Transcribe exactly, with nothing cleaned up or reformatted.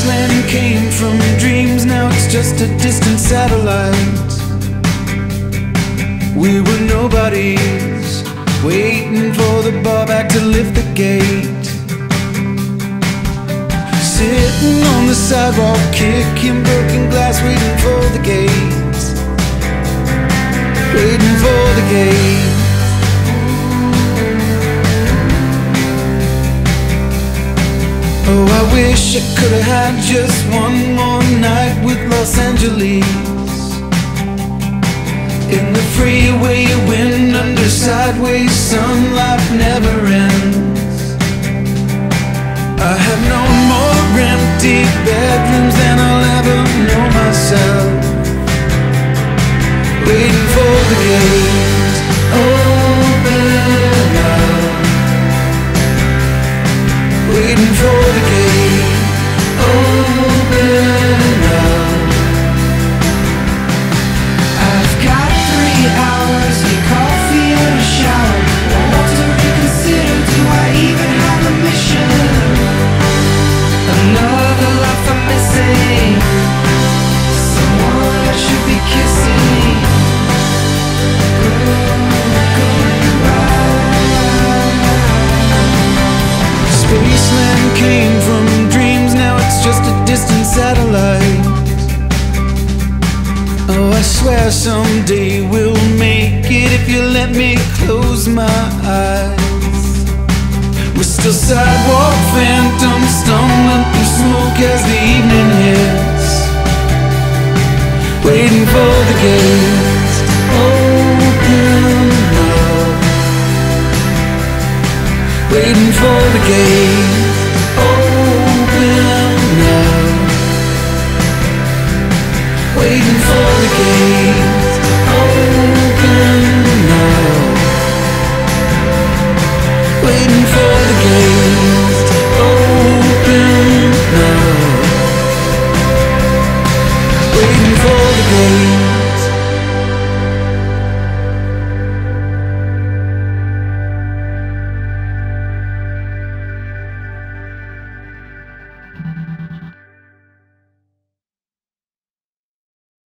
Spaceland came from dreams, now it's just a distant satellite. We were nobodies, waiting for the bar back to lift the gate. Sitting on the sidewalk, kicking broken glass, waiting for the gate. Waiting for the gate. Oh, I wish I could have had just one more night with Los Angeles. In the freeway wind under sideways sun, life never ends. I have no more empty bedrooms than I'll ever know myself. Waiting for the gate, open up. Waiting for the gate, open up. I've got three hours, get coffee and a shower. I want to reconsider, do I even have a mission? Another life I'm missing, someone I should be kissing. Spaceland came from dreams, now it's just a distant satellite. Oh, I swear someday we'll make it if you let me close my eyes. We're still sidewalk phantoms,